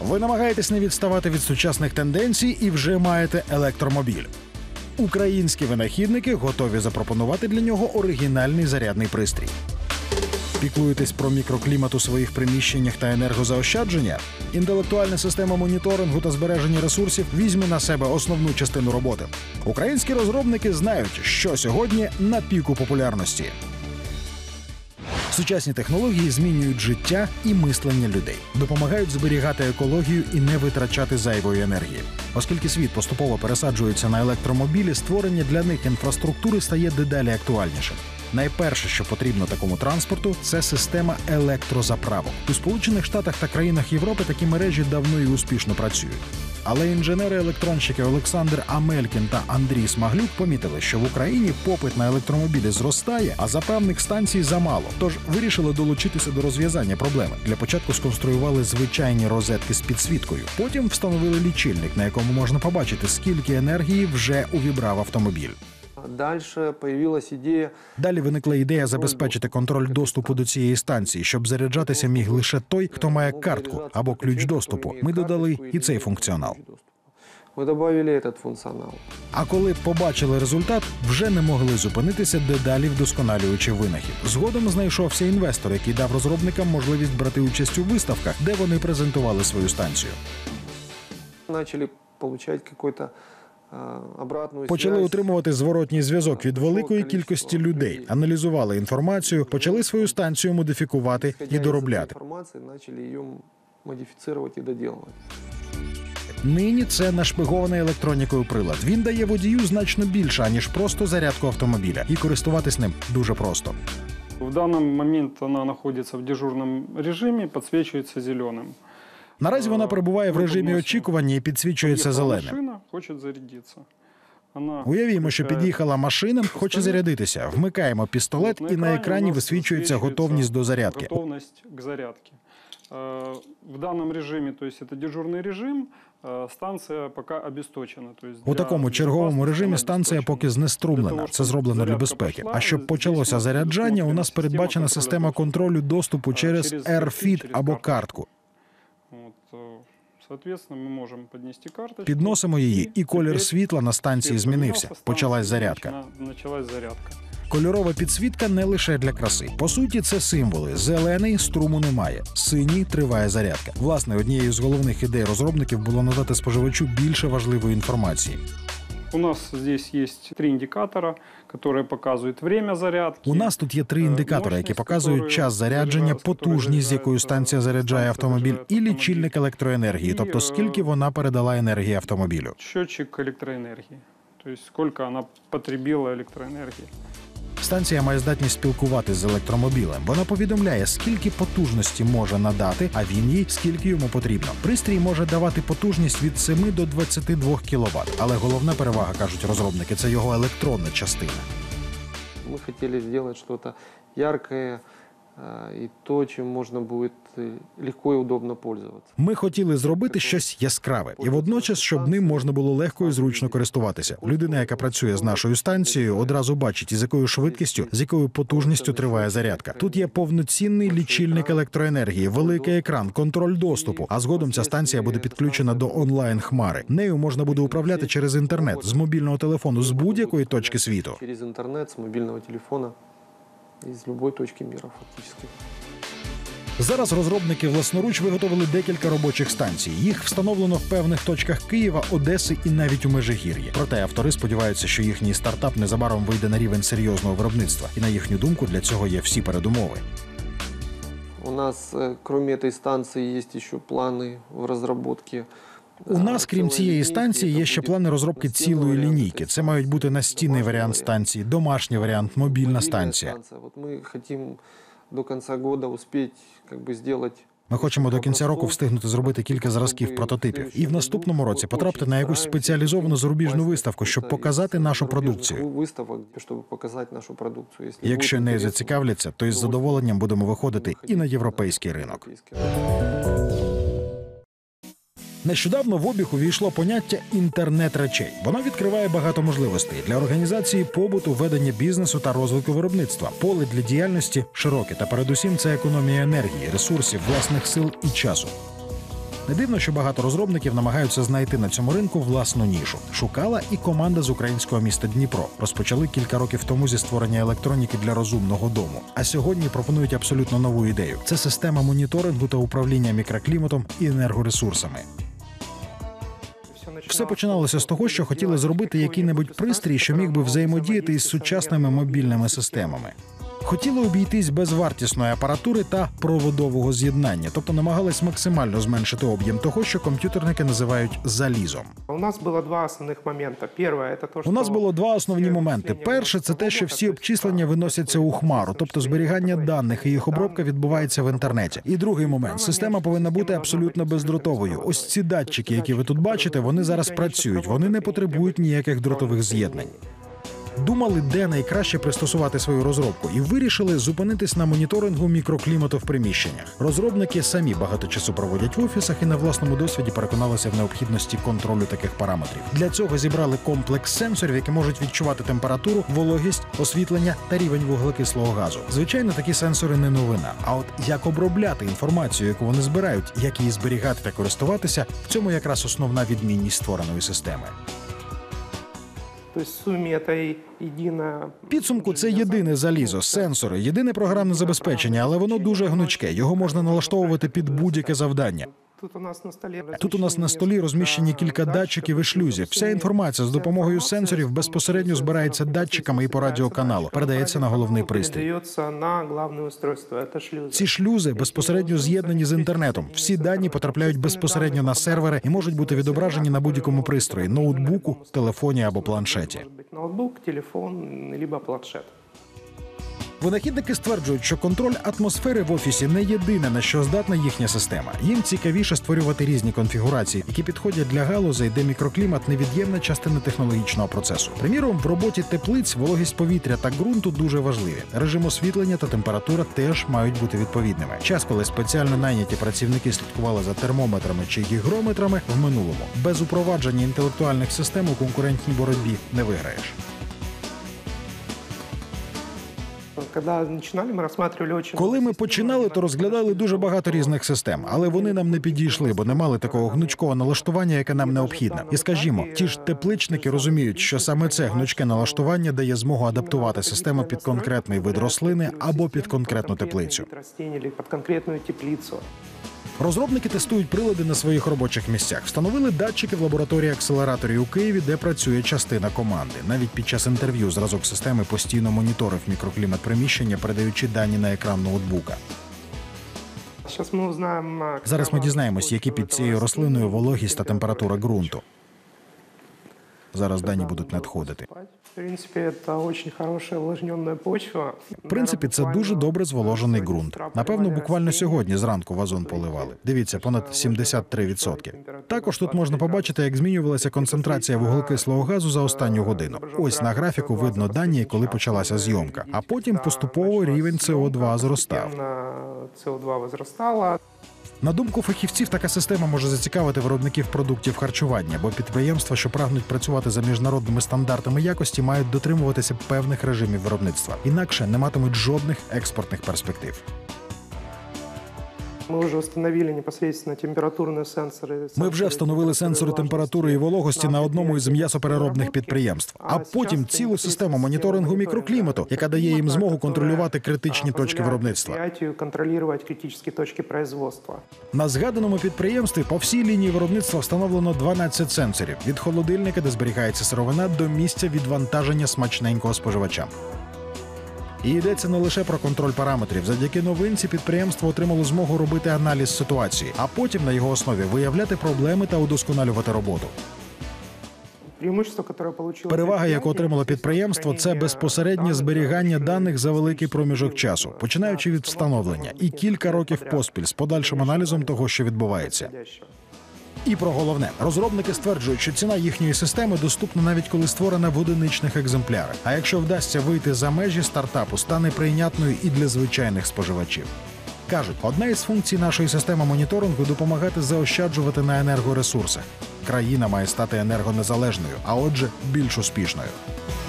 Ви намагаєтесь не відставати від сучасних тенденцій і вже маєте електромобіль. Українські винахідники готові запропонувати для нього оригінальний зарядний пристрій. Піклуєтесь про мікроклімат у своїх приміщеннях та енергозаощадження? Інтелектуальна система моніторингу та збереження ресурсів візьме на себе основну частину роботи. Українські розробники знають, що сьогодні на піку популярності. Сучасні технології змінюють життя і мислення людей, допомагають зберігати екологію і не витрачати зайвої енергії. Оскільки світ поступово пересаджується на електромобілі, створення для них інфраструктури стає дедалі актуальнішим. Найперше, що потрібно такому транспорту – це система електрозаправок. У Сполучених Штатах та країнах Європи такі мережі давно і успішно працюють. Але інженери-електронщики Олександр Амелькін та Андрій Смаглюк помітили, що в Україні попит на електромобілі зростає, а заправних станцій замало. Тож вирішили долучитися до розв'язання проблеми. Для початку сконструювали звичайні розетки з підсвіткою. Потім встановили лічильник, на якому можна побачити, скільки енергії вже увібрав автомобіль. Далі виникла ідея забезпечити контроль доступу до цієї станції, щоб заряджатися міг лише той, хто має картку або ключ доступу. Ми додали і цей функціонал. А коли побачили результат, вже не могли зупинитися, дедалі вдосконалюючи винахід. Згодом знайшовся інвестор, який дав розробникам можливість брати участь у виставках, де вони презентували свою станцію. Почали отримувати зворотній зв'язок від великої кількості людей, аналізували інформацію, почали свою станцію модифікувати і доробляти. Нині це нашпигований електронікою прилад. Він дає водію значно більше, аніж просто зарядку автомобіля. І користуватись ним дуже просто. В даний момент вона знаходиться в дежурному режимі, підсвічується зеленим. Наразі вона перебуває в режимі очікування і підсвічується зеленим. Машина хоче зарядитися. Уявімо, що під'їхала машина, хоче зарядитися. Вмикаємо пістолет і на екрані висвічується готовність до зарядки. В даному режимі, тобто це дежурний режим, станція поки обесточена. У такому черговому режимі станція поки знеструмлена. Це зроблено для безпеки. А щоб почалося заряджання, у нас передбачена система контролю доступу через AirFit або картку. Підносимо її, і колір світла на станції змінився. Почалась зарядка. Кольорова підсвітка не лише для краси. По суті, це символи. Зелений – струму немає, синій – триває зарядка. Власне, однією з головних ідей розробників було надати споживачу більше важливої інформації. У нас здесь есть 3 індикатора, які показують время зарядки. У нас тут є 3 індикатори, які показують час зарядження, потужність, з якою станція заряджає автомобіль, і лічильник електроенергії, тобто скільки вона передала енергії автомобілю. Счетчик електроенергії, тобто скільки вона потребила електроенергії. Станція має здатність спілкуватись з електромобілем. Вона повідомляє, скільки потужності може надати, а він їй скільки йому потрібно. Пристрій може давати потужність від 7 до 22 кВт. Але головна перевага, кажуть розробники, це його електронна частина. Ми хотіли зробити щось ярке і то, чим можна буде легко і удобно користуватися. Ми хотіли зробити щось яскраве, і водночас, щоб ним можна було легко і зручно користуватися. Людина, яка працює з нашою станцією, одразу бачить, із якою швидкістю, з якою потужністю триває зарядка. Тут є повноцінний лічильник електроенергії, великий екран, контроль доступу, а згодом ця станція буде підключена до онлайн-хмари. Нею можна буде управляти через інтернет, з мобільного телефону, з будь-якої точки світу. Через інтернет, з мобільного телефону. Із будь-якої точки міра, фактично. Зараз розробники власноруч виготовили декілька робочих станцій. Їх встановлено в певних точках Києва, Одеси і навіть у Межигір'ї. Проте автори сподіваються, що їхній стартап незабаром вийде на рівень серйозного виробництва. І на їхню думку, для цього є всі передумови. У нас, крім цієї станції, є ще плани в розробці. У нас, крім цієї станції, є ще плани розробки цілої лінійки. Це мають бути настінний варіант станції, домашній варіант, мобільна станція. Ми хочемо до кінця року успіти, зробити. Ми хочемо до кінця року встигнути зробити кілька зразків прототипів. І в наступному році потрапити на якусь спеціалізовану зарубіжну виставку, щоб показати нашу продукцію. Якщо нею зацікавляться, то із задоволенням будемо виходити і на європейський ринок. Нещодавно в обіг увійшло поняття «інтернет речей». Воно відкриває багато можливостей для організації побуту, ведення бізнесу та розвитку виробництва. Поле для діяльності широке, та передусім це економія енергії, ресурсів, власних сил і часу. Не дивно, що багато розробників намагаються знайти на цьому ринку власну нішу. Шукала і команда з українського міста Дніпро. Розпочали кілька років тому зі створення електроніки для розумного дому. А сьогодні пропонують абсолютно нову ідею. Це система моніторингу та управління мікрокліматом і енергоресурсами. Все починалося з того, що хотіли зробити який-небудь пристрій, що міг би взаємодіяти із сучасними мобільними системами. Хотіли обійтись без вартісної апаратури та проводового з'єднання, тобто намагались максимально зменшити об'єм того, що комп'ютерники називають залізом. У нас було два основних моменти. У нас було два основні моменти. Перше – це те, що всі обчислення виносяться у хмару, тобто зберігання даних і їх обробка відбувається в інтернеті. І другий момент – система повинна бути абсолютно бездротовою. Ось ці датчики, які ви тут бачите, вони зараз працюють, вони не потребують ніяких дротових з'єднань. Думали, де найкраще пристосувати свою розробку, і вирішили зупинитись на моніторингу мікроклімату в приміщеннях. Розробники самі багато часу проводять в офісах і на власному досвіді переконалися в необхідності контролю таких параметрів. Для цього зібрали комплекс сенсорів, які можуть відчувати температуру, вологість, освітлення та рівень вуглекислого газу. Звичайно, такі сенсори не новина. А от як обробляти інформацію, яку вони збирають, як її зберігати та користуватися, в цьому якраз основна відмінність створеної системи. Підсумку це єдине залізо, сенсори, єдине програмне забезпечення, але воно дуже гнучке, його можна налаштовувати під будь-яке завдання. Тут у нас на столі розміщені кілька датчиків і шлюзів. Вся інформація з допомогою сенсорів безпосередньо збирається датчиками і по радіоканалу, передається на головний пристрій. Ці шлюзи безпосередньо з'єднані з інтернетом. Всі дані потрапляють безпосередньо на сервери і можуть бути відображені на будь-якому пристрої – ноутбуку, телефоні або планшеті. Винахідники стверджують, що контроль атмосфери в офісі не єдине, на що здатна їхня система. Їм цікавіше створювати різні конфігурації, які підходять для галузей, де мікроклімат – невід'ємна частина технологічного процесу. Приміром, в роботі теплиць вологість повітря та ґрунту дуже важливі. Режим освітлення та температура теж мають бути відповідними. Час, коли спеціально найняті працівники слідкували за термометрами чи гігрометрами, в минулому. Без упровадження інтелектуальних систем у конкурентній боротьбі не виграєш. Коли ми починали, то розглядали дуже багато різних систем, але вони нам не підійшли, бо не мали такого гнучкого налаштування, яке нам необхідне. І скажімо, ті ж тепличники розуміють, що саме це гнучке налаштування дає змогу адаптувати систему під конкретний вид рослини або під конкретну теплицю. Розробники тестують прилади на своїх робочих місцях. Встановили датчики в лабораторії акселераторі у Києві, де працює частина команди. Навіть під час інтерв'ю зразок системи постійно моніторив мікроклімат приміщення, передаючи дані на екран ноутбука. Зараз ми дізнаємось, які під цією рослиною вологість та температура ґрунту. Зараз дані будуть надходити. В принципі, це дуже добре зволожений ґрунт. Напевно, буквально сьогодні зранку вазон поливали. Дивіться, понад 73%. Також тут можна побачити, як змінювалася концентрація вуглекислого газу за останню годину. Ось на графіку видно дані, коли почалася зйомка. А потім поступово рівень СО2 зростав. На думку фахівців, така система може зацікавити виробників продуктів харчування, бо підприємства, що прагнуть працювати за міжнародними стандартами якості, мають дотримуватися певних режимів виробництва. Інакше не матимуть жодних експортних перспектив. Ми вже встановили сенсори температури і вологості на одному із м'ясопереробних підприємств. А потім цілу систему моніторингу мікроклімату, яка дає їм змогу контролювати критичні точки виробництва. На згаданому підприємстві по всій лінії виробництва встановлено 12 сенсорів. Від холодильника, де зберігається сировина, до місця відвантаження смачненького споживачам. І йдеться не лише про контроль параметрів. Завдяки новинці підприємство отримало змогу робити аналіз ситуації, а потім на його основі виявляти проблеми та удосконалювати роботу. Перевага, яку отримало підприємство, це безпосереднє зберігання даних за великий проміжок часу, починаючи від встановлення, і кілька років поспіль з подальшим аналізом того, що відбувається. І про головне. Розробники стверджують, що ціна їхньої системи доступна навіть коли створена в одиничних екземплярах. А якщо вдасться вийти за межі стартапу, стане прийнятною і для звичайних споживачів. Кажуть, одна із функцій нашої системи моніторингу – допомагати заощаджувати на енергоресурсах. Країна має стати енергонезалежною, а отже, більш успішною.